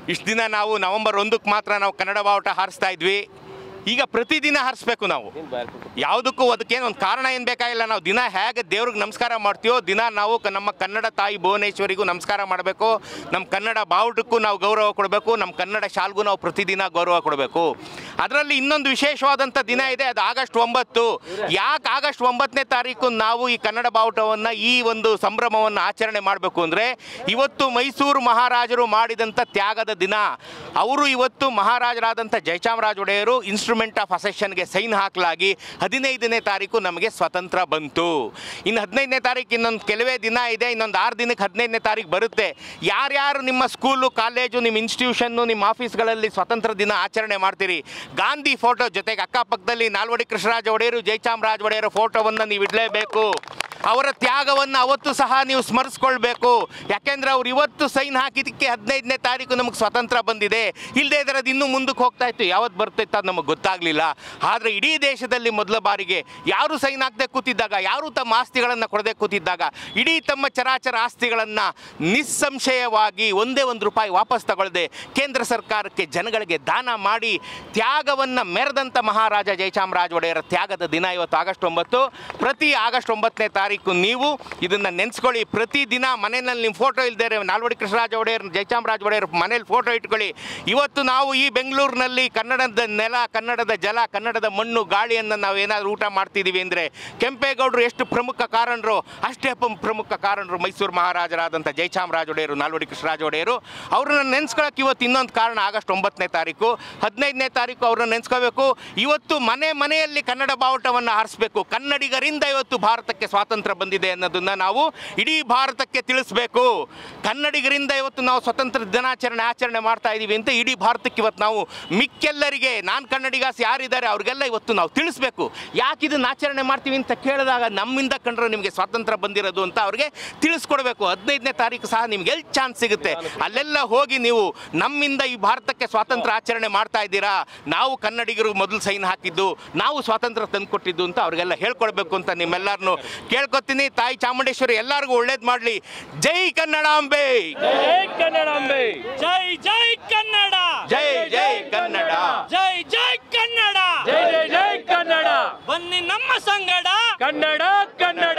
ಇಷ್ಟು ದಿನ ನಾವು ನವೆಂಬರ್ 1ಕ್ಕೆ ಮಾತ್ರ ನಾವು ಕನ್ನಡ ಬಾವುಟ ಹಾರಿಸ್ತಾ ಇದ್ವಿ. ಈಗ ಪ್ರತಿದಿನ ಹಾರಿಸ್ಬೇಕು ನಾವು. ಯಾವುದಕ್ಕೂ ಅದಕ್ಕೇನು ಒಂದು ಕಾರಣ ಏನು ಬೇಕಾಗಿಲ್ಲ. ನಾವು ದಿನ ಹೇಗೆ ದೇವ್ರಿಗೆ ನಮಸ್ಕಾರ ಮಾಡ್ತೀವೋ ದಿನ ನಾವು ನಮ್ಮ ಕನ್ನಡ ತಾಯಿ ಭುವನೇಶ್ವರಿಗೂ ನಮಸ್ಕಾರ ಮಾಡಬೇಕು. ನಮ್ಮ ಕನ್ನಡ ಬಾವುಟಕ್ಕೂ ನಾವು ಗೌರವ ಕೊಡಬೇಕು. ನಮ್ಮ ಕನ್ನಡ ಶಾಲ್ಗೂ ನಾವು ಪ್ರತಿದಿನ ಗೌರವ ಕೊಡಬೇಕು. ಅದರಲ್ಲಿ ಇನ್ನೊಂದು ವಿಶೇಷವಾದಂಥ ದಿನ ಇದೆ, ಅದು ಆಗಸ್ಟ್ 9. ಯಾಕೆ ಆಗಸ್ಟ್ 9ನೇ ತಾರೀಕು ನಾವು ಈ ಕನ್ನಡ ಬಾವುಟವನ್ನು ಈ ಒಂದು ಸಂಭ್ರಮವನ್ನು ಆಚರಣೆ ಮಾಡಬೇಕು ಅಂದರೆ, ಇವತ್ತು ಮೈಸೂರು ಮಹಾರಾಜರು ಮಾಡಿದಂಥ ತ್ಯಾಗದ ದಿನ. ಅವರು ಇವತ್ತು ಮಹಾರಾಜರಾದಂಥ ಜಯಚಾಮರಾಜ ಒಡೆಯರು ಇನ್ಸ್ಟ್ರೂಮೆಂಟ್ ಆಫ್ ಅಸೆಷನ್ಗೆ ಸೈನ್ ಹಾಕಲಾಗಿ 15ನೇ ತಾರೀಕು ನಮಗೆ ಸ್ವತಂತ್ರ ಬಂತು. ಇನ್ನು 15ನೇ ತಾರೀಕು ಇನ್ನೊಂದು ಕೆಲವೇ ದಿನ ಇದೆ. ಇನ್ನೊಂದು 6 ದಿನಕ್ಕೆ 15ನೇ ತಾರೀಕು ಬರುತ್ತೆ. ಯಾರ್ಯಾರು ನಿಮ್ಮ ಸ್ಕೂಲು, ಕಾಲೇಜು, ನಿಮ್ಮ ಇನ್ಸ್ಟಿಟ್ಯೂಷನ್ನು, ನಿಮ್ಮ ಆಫೀಸ್ಗಳಲ್ಲಿ ಸ್ವತಂತ್ರ ದಿನ ಆಚರಣೆ ಮಾಡ್ತೀರಿ, ಗಾಂಧಿ ಫೋಟೋ ಜೊತೆಗೆ ಅಕ್ಕಪಕ್ಕದಲ್ಲಿ ನಾಲ್ವಡಿ ಕೃಷ್ಣರಾಜ ಒಡೆಯರು, ಜಯಚಾಮರಾಜ ಒಡೆಯರ ಫೋಟೋವನ್ನು ನೀವು ಇಡಲೇಬೇಕು. ಅವರ ತ್ಯಾಗವನ್ನು ಅವತ್ತು ಸಹ ನೀವು ಸ್ಮರಿಸ್ಕೊಳ್ಬೇಕು. ಯಾಕೆಂದರೆ ಅವ್ರು ಇವತ್ತು ಸೈನ್ ಹಾಕಿದ್ದಕ್ಕೆ 15ನೇ ತಾರೀಕು ನಮಗೆ ಸ್ವತಂತ್ರ ಬಂದಿದೆ. ಇಲ್ಲದೇ ಇದರದ್ದು ಇನ್ನೂ ಮುಂದಕ್ಕೆ ಹೋಗ್ತಾ ಇತ್ತು, ಯಾವತ್ತು ಬರ್ತಿತ್ತು ಅದು ನಮಗೆ ಗೊತ್ತಾಗಲಿಲ್ಲ. ಆದರೆ ಇಡೀ ದೇಶದಲ್ಲಿ ಮೊದಲ ಬಾರಿಗೆ ಯಾರು ಸೈನ್ ಹಾಕದೆ ಕೂತಿದ್ದಾಗ, ಯಾರು ತಮ್ಮ ಆಸ್ತಿಗಳನ್ನು ಕೊಡದೆ ಕೂತಿದ್ದಾಗ, ಇಡೀ ತಮ್ಮ ಚರಾಚರ ಆಸ್ತಿಗಳನ್ನು ನಿಸ್ಸಂಶಯವಾಗಿ ಒಂದೇ ₹1 ವಾಪಸ್ ತಗೊಳ್ಳದೆ ಕೇಂದ್ರ ಸರ್ಕಾರಕ್ಕೆ ಜನಗಳಿಗೆ ದಾನ ಮಾಡಿ ತ್ಯಾಗವನ್ನು ಮೆರೆದಂಥ ಮಹಾರಾಜ ಜಯಚಾಮರಾಜ ಒಡೆಯರ ತ್ಯಾಗದ ದಿನ ಇವತ್ತು ಆಗಸ್ಟ್ 9. ಪ್ರತಿ ಆಗಸ್ಟ್ 9ನೇ ತಾರೀಕು ನೀವು ಇದನ್ನು ನೆನೆಸ್ಕೊಳ್ಳಿ. ಪ್ರತಿದಿನ ಮನೆಯಲ್ಲಿ ನಿಮ್ಮ ಫೋಟೋ ಇಲ್ಲದೆ ನಾಲ್ವಡಿ ಕೃಷ್ಣರಾಜ ಒಡೆಯರ್, ಜಯಚಾಮರಾಜ ಒಡೆಯರ್ ಮನೇಲಿ ಫೋಟೋ ಇಟ್ಕೊಳ್ಳಿ. ಇವತ್ತು ನಾವು ಈ ಬೆಂಗಳೂರಿನಲ್ಲಿ ಕನ್ನಡದ ನೆಲ, ಕನ್ನಡದ ಜಲ, ಕನ್ನಡದ ಮಣ್ಣು, ಗಾಳಿಯನ್ನು ನಾವು ಏನಾದರೂ ಊಟ ಮಾಡ್ತಿದ್ದೀವಿ ಅಂದರೆ ಕೆಂಪೇಗೌಡರು ಎಷ್ಟು ಪ್ರಮುಖ ಕಾರಣರು, ಅಷ್ಟೇ ಪ್ರಮುಖ ಕಾರಣರು ಮೈಸೂರು ಮಹಾರಾಜರಾದಂಥ ಜಯಚಾಮರಾಜ ಒಡೆಯರು, ನಾಲ್ವಡಿ ಕೃಷ್ಣರಾಜ ಒಡೆಯರು. ಅವ್ರನ್ನ ನೆನೆಸ್ಕೊಳ್ಳೋಕೆ ಇವತ್ತು ಇನ್ನೊಂದು ಕಾರಣ ಆಗಸ್ಟ್ 9ನೇ ತಾರೀಕು. 15ನೇ ತಾರೀಕು ಅವ್ರನ್ನ ನೆನೆಸ್ಕೋಬೇಕು. ಇವತ್ತು ಮನೆಯಲ್ಲಿ ಕನ್ನಡ ಬಾವುಟವನ್ನು ಹಾರಿಸಬೇಕು. ಕನ್ನಡಿಗರಿಂದ ಇವತ್ತು ಭಾರತಕ್ಕೆ ಸ್ವಾತಂತ್ರ್ಯ ಬಂದಿದೆ ಅನ್ನೋದನ್ನು ನಾವು ಇಡೀ ಭಾರತಕ್ಕೆ ತಿಳಿಸ್ಬೇಕು. ಕನ್ನಡಿಗರಿಂದ ಇವತ್ತು ನಾವು ಸ್ವತಂತ್ರ ದಿನಾಚರಣೆ ಆಚರಣೆ ಮಾಡ್ತಾ ಇದ್ದೀವಿ ಅಂತ ಇಡೀ ಭಾರತಕ್ಕೆ ಇವತ್ತು ನಾವು ಮಿಕ್ಕೆಲ್ಲರಿಗೆ, ನಾನು ಕನ್ನಡಿಗಾಸ್ ಯಾರಿದ್ದಾರೆ ಅವ್ರಿಗೆಲ್ಲ ಇವತ್ತು ನಾವು ತಿಳಿಸ್ಬೇಕು. ಯಾಕೆ ಇದನ್ನು ಆಚರಣೆ ಮಾಡ್ತೀವಿ ಅಂತ ಕೇಳಿದಾಗ ನಮ್ಮಿಂದ ಕಂಡ್ರೆ ನಿಮಗೆ ಸ್ವಾತಂತ್ರ್ಯ ಬಂದಿರೋದು ಅಂತ ಅವ್ರಿಗೆ ತಿಳಿಸ್ಕೊಡ್ಬೇಕು. 15ನೇ ತಾರೀಕು ಸಹ ನಿಮ್ಗೆ ಎಲ್ಲಿ ಚಾನ್ಸ್ ಸಿಗುತ್ತೆ ಅಲ್ಲೆಲ್ಲ ಹೋಗಿ ನೀವು ನಮ್ಮಿಂದ ಈ ಭಾರತಕ್ಕೆ ಸ್ವಾತಂತ್ರ್ಯ ಆಚರಣೆ ಮಾಡ್ತಾ ಇದ್ದೀರಾ, ನಾವು ಕನ್ನಡಿಗರು ಮೊದಲು ಸೈನ್ ಹಾಕಿದ್ದು, ನಾವು ಸ್ವಾತಂತ್ರ್ಯ ತಂದುಕೊಟ್ಟಿದ್ದು ಅಂತ ಅವ್ರಿಗೆಲ್ಲ ಹೇಳ್ಕೊಡ್ಬೇಕು ಅಂತ ನಿಮ್ಮೆಲ್ಲರನ್ನು ಕೇಳ್ಕೊತೀನಿ. ತಾಯಿ ಚಾಮುಂಡೇಶ್ವರಿ ಎಲ್ಲರಿಗೂ ಒಳ್ಳೇದು ಮಾಡಲಿ. ಜೈ ಕನ್ನಡಾಂಬೆ, ಜೈ ಕನ್ನಡಾಂಬೆ, ಜೈ ಜೈ ಕನ್ನಡ, ಜೈ ಜೈ ಕನ್ನಡ, ಜೈ ಜೈ ಕನ್ನಡ, ಜೈ ಜೈ ಜೈ ಕನ್ನಡ. ಬನ್ನಿ ನಮ್ಮ ಸಂಗಡ ಕನ್ನಡ ಕನ್ನಡ.